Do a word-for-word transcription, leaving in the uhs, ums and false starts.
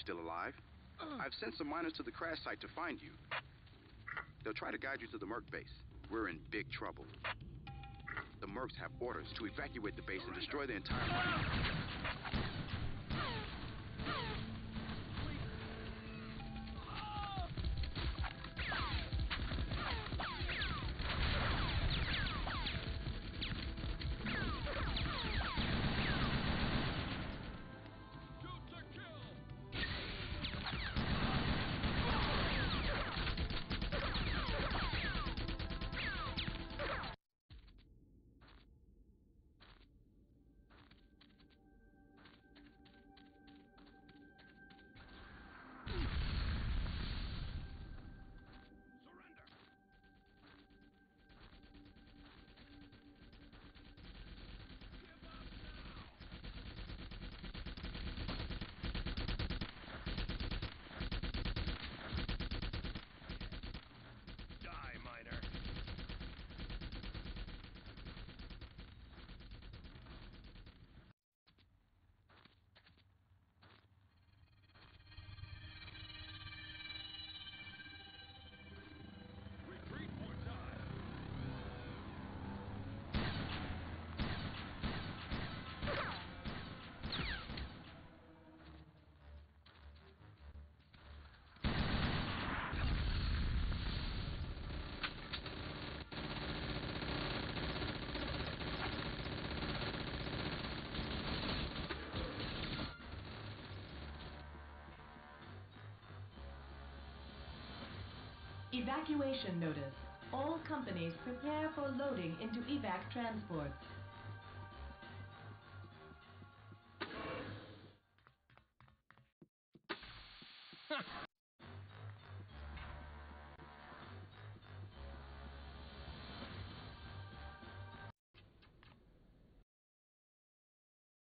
still alive. I've sent some miners to the crash site to find you. They'll try to guide you to the Merc base. We're in big trouble. The Mercs have orders to evacuate the base and destroy the entire mine. Evacuation notice. All companies prepare for loading into evac transports.